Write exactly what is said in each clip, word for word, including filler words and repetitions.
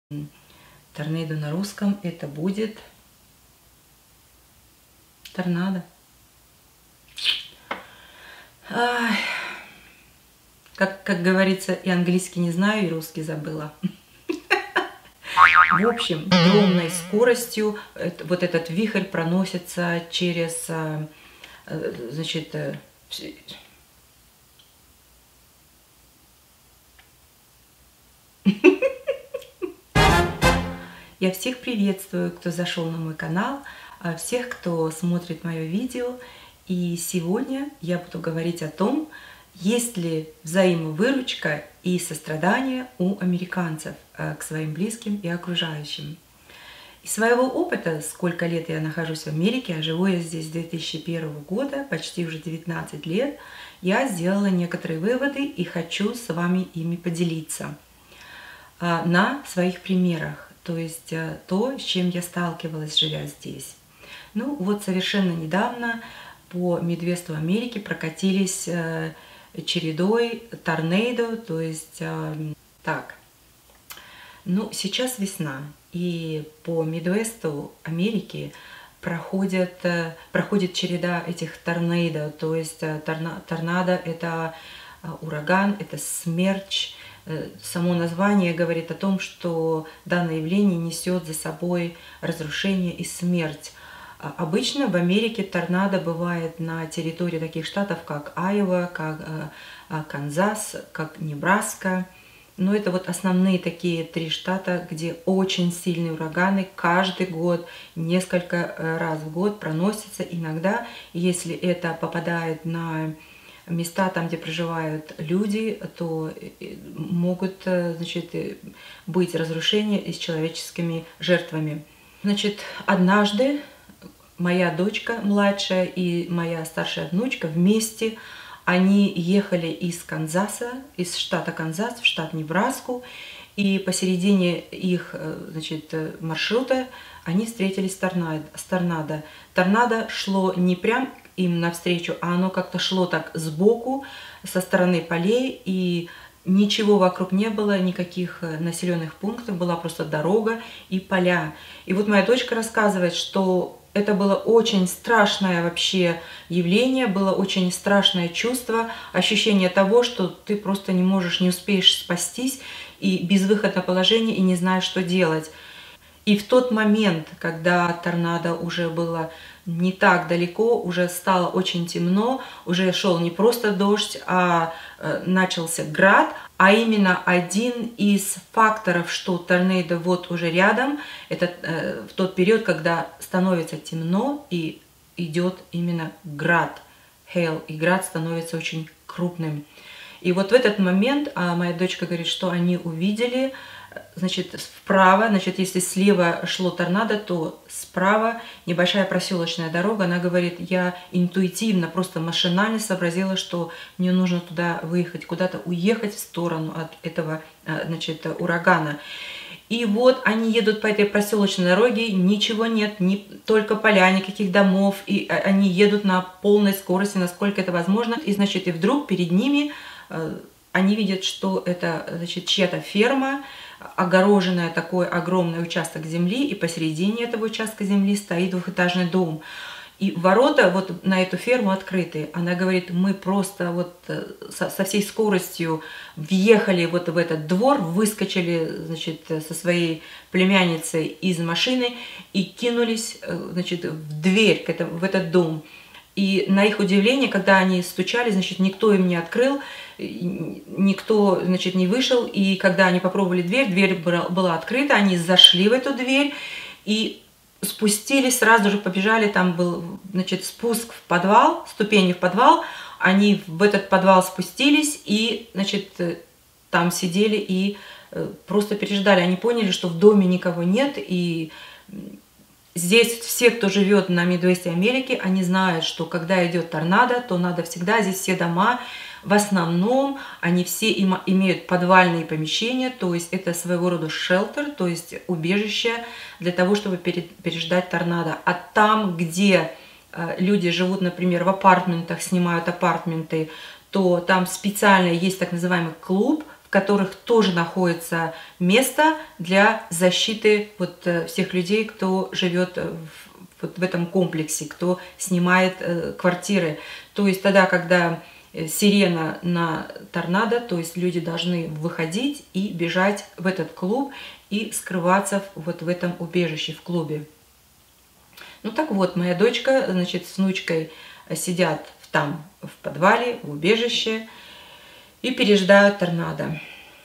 Торнадо на русском это будет торнадо. Ай. Как, как говорится, и английский не знаю, и русский забыла. В общем, огромной скоростью вот этот вихрь проносится через, значит, я всех приветствую, кто зашел на мой канал, всех, кто смотрит мое видео. И сегодня я буду говорить о том, есть ли взаимовыручка и сострадание у американцев к своим близким и окружающим. Из своего опыта, сколько лет я нахожусь в Америке, а живу я здесь с две тысячи первого года, почти уже девятнадцать лет, я сделала некоторые выводы и хочу с вами ими поделиться на своих примерах. То есть то, с чем я сталкивалась, живя здесь. Ну вот совершенно недавно по Мидвесту Америки прокатились чередой торнадо, то есть так. Ну сейчас весна, и по Мидвесту Америки проходит, проходит череда этих торнадо, то есть торна, торнадо это ураган, это смерч. Само название говорит о том, что данное явление несет за собой разрушение и смерть. Обычно в Америке торнадо бывает на территории таких штатов, как Айова, как Канзас, как Небраска. Но это вот основные такие три штата, где очень сильные ураганы каждый год, несколько раз в год проносятся. Иногда, если это попадает на места там, где проживают люди, то могут, значит, быть разрушения и с человеческими жертвами. Значит, однажды моя дочка младшая и моя старшая внучка вместе, они ехали из Канзаса, из штата Канзас в штат Небраску, и посередине их, значит, маршрута они встретились с торнадо. С торнадо. Торнадо шло не прям им навстречу, а оно как-то шло так сбоку, со стороны полей, и ничего вокруг не было, никаких населенных пунктов, была просто дорога и поля. И вот моя дочка рассказывает, что это было очень страшное вообще явление, было очень страшное чувство, ощущение того, что ты просто не можешь, не успеешь спастись, и безвыходное положение, и не знаешь, что делать. И в тот момент, когда торнадо уже было не так далеко, уже стало очень темно, уже шел не просто дождь, а э, начался град, а именно один из факторов, что торнадо вот уже рядом, это э, в тот период, когда становится темно и идет именно град, hail, и град становится очень крупным. И вот в этот момент а моя дочка говорит, что они увидели, значит, вправо, значит, если слева шло торнадо, то справа небольшая проселочная дорога. Она говорит, я интуитивно, просто машинально сообразила, что мне нужно туда выехать, куда-то уехать в сторону от этого, значит, урагана. И вот они едут по этой проселочной дороге, ничего нет, не, только поля, никаких домов, и они едут на полной скорости, насколько это возможно. И, значит, и вдруг перед ними они видят, что это, значит, чья-то ферма, огороженная такой огромный участок земли, и посередине этого участка земли стоит двухэтажный дом. И ворота вот на эту ферму открыты. Она говорит, мы просто вот со, со всей скоростью въехали вот в этот двор, выскочили, значит, со своей племянницей из машины и кинулись, значит, в дверь, в этот дом. И на их удивление, когда они стучали, значит, никто им не открыл, никто, значит, не вышел. И когда они попробовали дверь, дверь была открыта, они зашли в эту дверь и спустились, сразу же побежали, там был, значит, спуск в подвал, ступени в подвал. Они в этот подвал спустились и, значит, там сидели и просто переждали. Они поняли, что в доме никого нет, и здесь все, кто живет на Мидвесте Америки, они знают, что когда идет торнадо, то надо всегда, здесь все дома, в основном, они все имеют подвальные помещения, то есть это своего рода шелтер, то есть убежище для того, чтобы переждать торнадо. А там, где люди живут, например, в апартментах, снимают апартменты, то там специально есть так называемый клуб, в в которых тоже находится место для защиты вот всех людей, кто живет в, вот в этом комплексе, кто снимает э, квартиры. То есть тогда, когда сирена на торнадо, то есть люди должны выходить и бежать в этот клуб и скрываться вот в этом убежище, в клубе. Ну так вот, моя дочка, значит, с внучкой сидят там в подвале, в убежище и пережидают торнадо.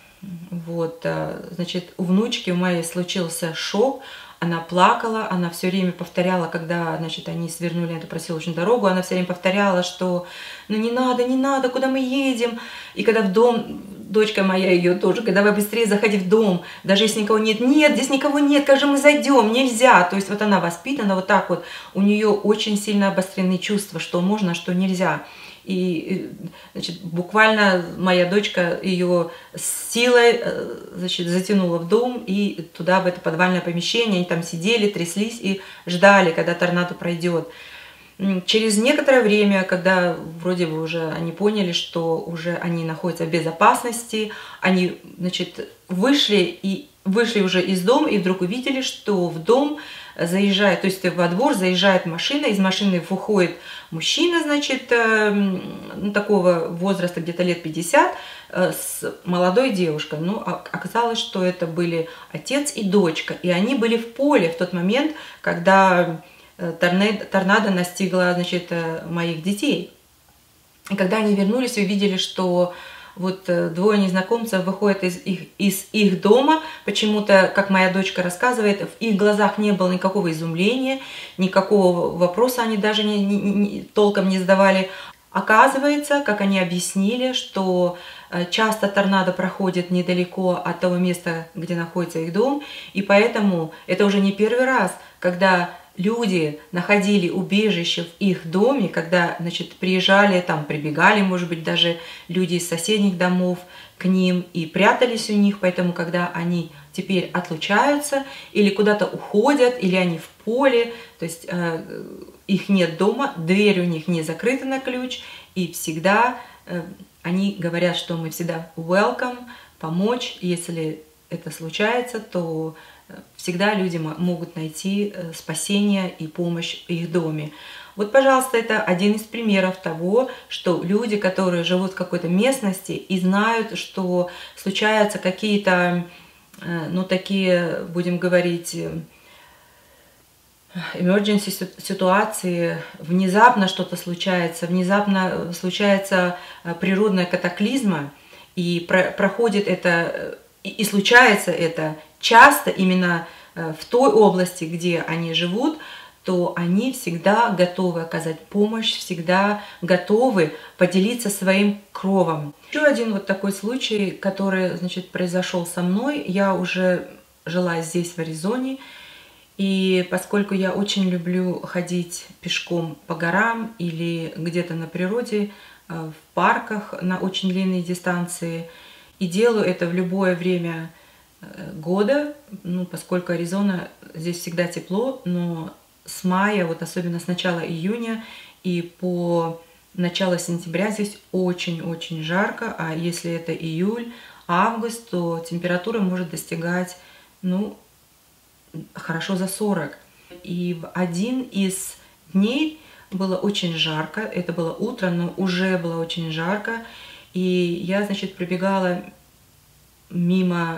Вот, значит, у внучки у моей случился шок. Она плакала, она все время повторяла, когда, значит, они свернули на эту проселочную дорогу, она все время повторяла, что ну не надо, не надо, куда мы едем. И когда в дом, дочка моя ее тоже, давай быстрее заходи в дом, даже если никого нет, нет, здесь никого нет, как же мы зайдем, нельзя. То есть вот она воспитана вот так вот, у нее очень сильно обострены чувства, что можно, что нельзя. И, значит, буквально моя дочка ее силой, значит, затянула в дом и туда, в это подвальное помещение. Они там сидели, тряслись и ждали, когда торнадо пройдет. Через некоторое время, когда вроде бы уже они поняли, что уже они находятся в безопасности, они, значит, вышли и вышли уже из дома и вдруг увидели, что в дом заезжает, то есть во двор заезжает машина, из машины выходит мужчина, значит, ну, такого возраста, где-то лет пятьдесят, с молодой девушкой. Ну, оказалось, что это были отец и дочка, и они были в поле в тот момент, когда торнадо настигла, значит, моих детей. И когда они вернулись, увидели, что вот двое незнакомцев выходят из их, из их дома. Почему-то, как моя дочка рассказывает, в их глазах не было никакого изумления, никакого вопроса они даже не, не, не, толком не задавали. Оказывается, как они объяснили, что часто торнадо проходит недалеко от того места, где находится их дом, и поэтому это уже не первый раз, когда люди находили убежище в их доме, когда, значит, приезжали, там, прибегали, может быть, даже люди из соседних домов к ним и прятались у них, поэтому, когда они теперь отлучаются или куда-то уходят, или они в поле, то есть э, их нет дома, дверь у них не закрыта на ключ, и всегда э, они говорят, что мы всегда welcome, помочь, если это случается, то всегда люди могут найти спасение и помощь в их доме. Вот, пожалуйста, это один из примеров того, что люди, которые живут в какой-то местности и знают, что случаются какие-то, ну, такие, будем говорить, emergency ситуации, внезапно что-то случается, внезапно случается природная катаклизма, и про проходит это, и случается это часто именно в той области, где они живут, то они всегда готовы оказать помощь, всегда готовы поделиться своим кровом. Еще один вот такой случай, который, значит, произошел со мной. Я уже жила здесь, в Аризоне, и поскольку я очень люблю ходить пешком по горам или где-то на природе, в парках на очень длинные дистанции, и делаю это в любое время года, ну, поскольку Аризона, здесь всегда тепло, но с мая, вот особенно с начала июня и по начало сентября здесь очень-очень жарко, а если это июль, август, то температура может достигать, ну, хорошо за сорок. И в один из дней было очень жарко, это было утро, но уже было очень жарко, и я, значит, пробегала мимо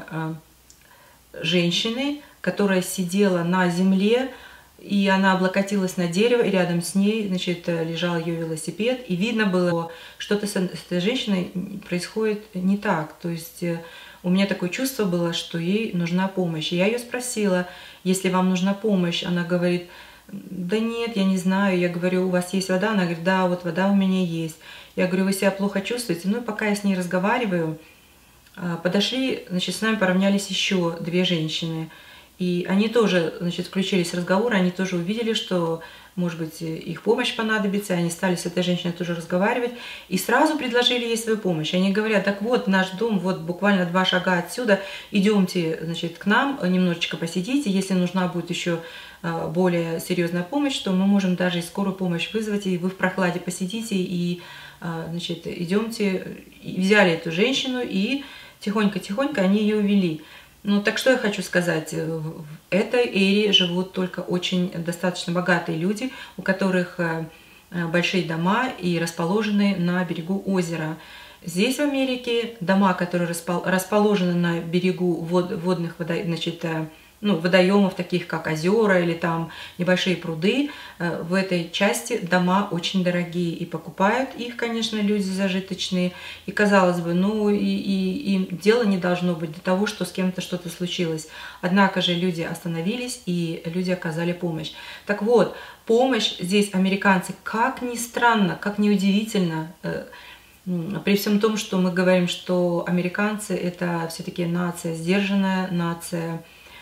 женщины, которая сидела на земле, и она облокотилась на дерево, и рядом с ней, значит, лежал ее велосипед, и видно было, что-то с этой женщиной происходит не так. То есть у меня такое чувство было, что ей нужна помощь. И я ее спросила, если вам нужна помощь, она говорит, да нет, я не знаю. Я говорю, у вас есть вода? Она говорит, да, вот вода у меня есть. Я говорю, вы себя плохо чувствуете? Ну и пока я с ней разговариваю, подошли, значит, с нами поравнялись еще две женщины. И они тоже, значит, включились в разговор, они тоже увидели, что, может быть, их помощь понадобится, и они стали с этой женщиной тоже разговаривать, и сразу предложили ей свою помощь. Они говорят, так вот, наш дом, вот буквально два шага отсюда, идемте, значит, к нам, немножечко посидите, если нужна будет еще более серьезная помощь, то мы можем даже и скорую помощь вызвать, и вы в прохладе посидите, и, значит, идемте, и взяли эту женщину, и тихонько-тихонько они ее увели. Ну, так что я хочу сказать, в этой эре живут только очень достаточно богатые люди, у которых большие дома и расположены на берегу озера. Здесь, в Америке, дома, которые расположены на берегу вод, водных значит, ну, водоемов, таких как озера или там небольшие пруды, в этой части дома очень дорогие. И покупают их, конечно, люди зажиточные. И, казалось бы, ну, и, и им дело не должно быть до того, что с кем-то что-то случилось. Однако же люди остановились, и люди оказали помощь. Так вот, помощь здесь американцы, как ни странно, как ни удивительно, при всем том, что мы говорим, что американцы – это все-таки нация сдержанная, нация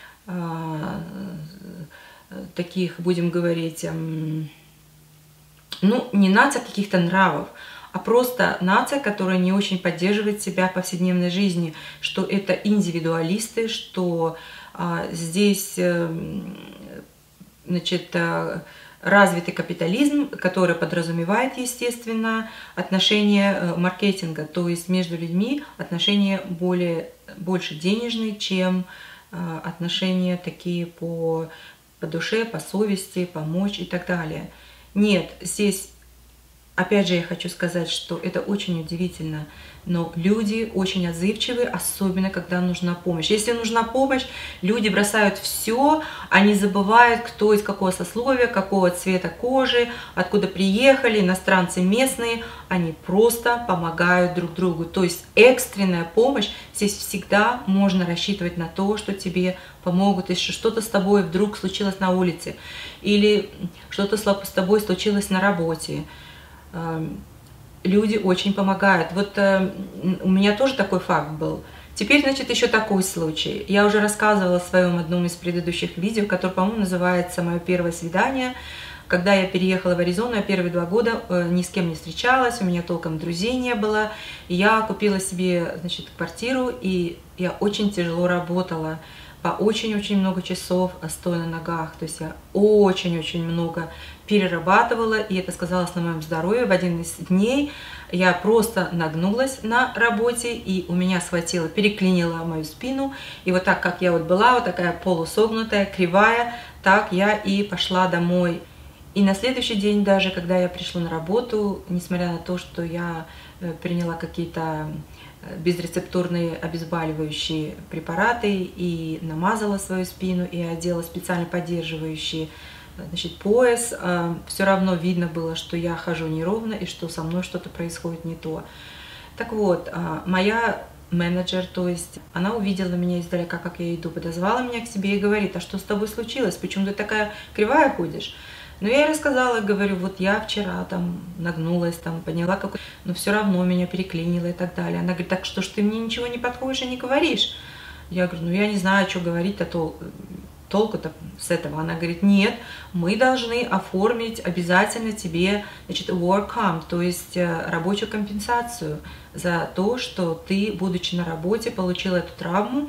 таких, будем говорить, ну, не нация каких-то нравов, а просто нация, которая не очень поддерживает себя в повседневной жизни, что это индивидуалисты, что а, здесь, значит, развитый капитализм, который подразумевает, естественно, отношения маркетинга, то есть между людьми отношения более, больше денежные, чем отношения такие по, по душе, по совести, помочь и так далее. Нет, здесь, опять же, я хочу сказать, что это очень удивительно, но люди очень отзывчивы, особенно когда нужна помощь. Если нужна помощь, люди бросают все, они забывают, кто из какого сословия, какого цвета кожи, откуда приехали, иностранцы местные, они просто помогают друг другу. То есть экстренная помощь, здесь всегда можно рассчитывать на то, что тебе помогут, если что-то с тобой вдруг случилось на улице, или что-то с тобой случилось на работе. Люди очень помогают. Вот э, у меня тоже такой факт был. Теперь, значит, еще такой случай. Я уже рассказывала в своем одном из предыдущих видео, которое, по-моему, называется «Мое первое свидание». Когда я переехала в Аризону, я первые два года э, ни с кем не встречалась, у меня толком друзей не было. И я купила себе, значит, квартиру, и я очень тяжело работала. По очень-очень много часов, стоя на ногах. То есть я очень-очень много перерабатывала, и это сказалось на моем здоровье. В один из дней я просто нагнулась на работе, и у меня схватило, переклинило мою спину. И вот так, как я вот была, вот такая полусогнутая, кривая, так я и пошла домой. И на следующий день даже, когда я пришла на работу, несмотря на то, что я приняла какие-то безрецептурные обезболивающие препараты и намазала свою спину и одела специально поддерживающий, значит, пояс, все равно видно было, что я хожу неровно и что со мной что-то происходит не то. Так вот, моя менеджер, то есть она увидела меня издалека, как я иду, подозвала меня к себе и говорит: а что с тобой случилось, почему ты такая кривая ходишь? Ну, я ей рассказала, говорю, вот я вчера там нагнулась, там поняла, какой, но все равно меня переклинило и так далее. Она говорит: так что ж ты мне ничего не подходишь и не говоришь? Я говорю: ну, я не знаю, что говорить-то, тол толку-то с этого. Она говорит: нет, мы должны оформить обязательно тебе, значит, work comp, то есть рабочую компенсацию за то, что ты, будучи на работе, получила эту травму.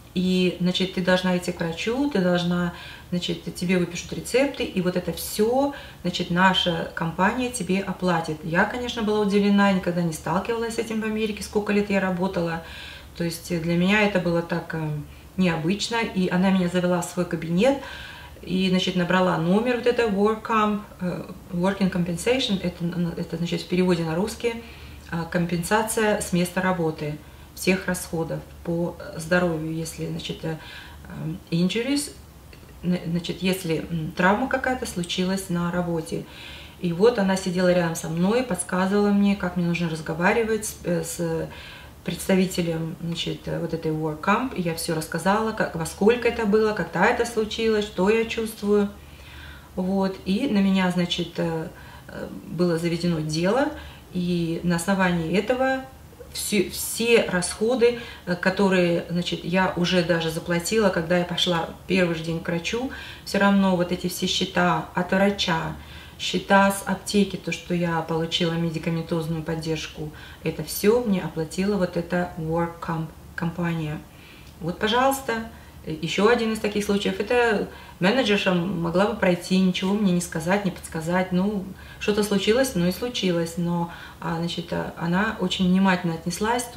И, значит, ты должна идти к врачу, ты должна, значит, тебе выпишут рецепты, и вот это все, значит, наша компания тебе оплатит. Я, конечно, была удивлена, никогда не сталкивалась с этим в Америке, сколько лет я работала. То есть для меня это было так необычно, и она меня завела в свой кабинет, и, значит, набрала номер вот это work comp, working compensation, это, это, значит, в переводе на русский компенсация с места работы всех расходов по здоровью, если, значит, injuries, значит, если травма какая-то случилась на работе. И вот она сидела рядом со мной, подсказывала мне, как мне нужно разговаривать с, с представителем, значит, вот этой work comp. И я все рассказала, как, во сколько это было, когда это случилось, что я чувствую. Вот. И на меня, значит, было заведено дело, и на основании этого Все, все расходы, которые, значит, я уже даже заплатила, когда я пошла первый же день к врачу, все равно вот эти все счета от врача, счета с аптеки, то, что я получила медикаментозную поддержку, это все мне оплатила вот эта work comp компания. Вот, пожалуйста, еще один из таких случаев. Это менеджерша могла бы пройти, ничего мне не сказать, не подсказать. Ну, что-то случилось, ну и случилось. Но, значит, она очень внимательно отнеслась, то есть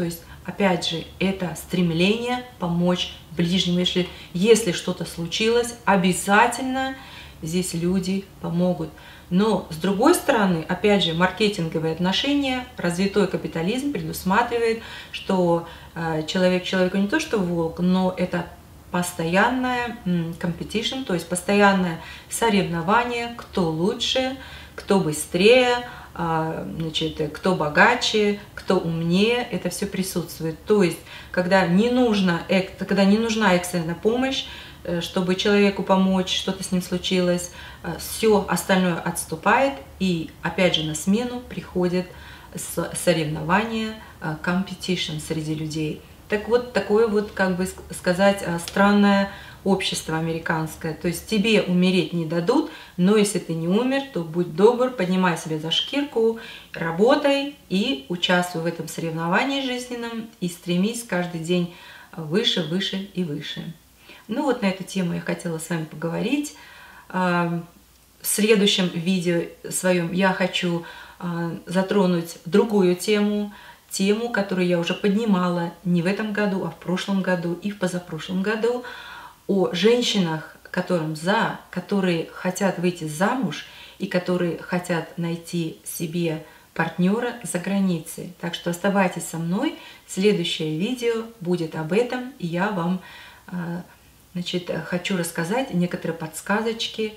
опять же, это стремление помочь ближним. Если, если что-то случилось, обязательно здесь люди помогут. Но с другой стороны, опять же, маркетинговые отношения, развитой капитализм предусматривает, что э, человек человеку не то что волк, но это постоянное competition, то есть постоянное соревнование, кто лучше, кто быстрее, значит, кто богаче, кто умнее, это все присутствует. То есть, когда не, нужно, когда не нужна экстренная помощь, чтобы человеку помочь, что-то с ним случилось, все остальное отступает, и опять же на смену приходит соревнование, competition среди людей. Так вот, такое вот, как бы сказать, странное общество американское. То есть тебе умереть не дадут, но если ты не умер, то будь добр, поднимай себя за шкирку, работай и участвуй в этом соревновании жизненном и стремись каждый день выше, выше и выше. Ну вот на эту тему я хотела с вами поговорить. В следующем видео своем я хочу затронуть другую тему, тему, которую я уже поднимала не в этом году, а в прошлом году и в позапрошлом году, о женщинах, которым за, которые хотят выйти замуж и которые хотят найти себе партнера за границей. Так что оставайтесь со мной. Следующее видео будет об этом, и я вам значит, хочу рассказать некоторые подсказочки,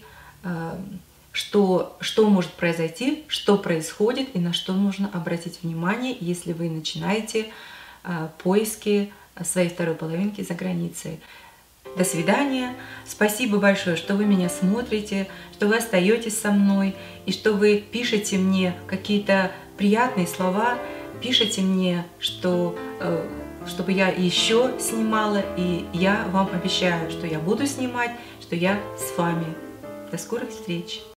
что, что может произойти, что происходит и на что нужно обратить внимание, если вы начинаете поиски своей второй половинки за границей. До свидания. Спасибо большое, что вы меня смотрите, что вы остаетесь со мной и что вы пишете мне какие-то приятные слова, пишите мне, что, чтобы я еще снимала, и я вам обещаю, что я буду снимать, что я с вами. До скорых встреч!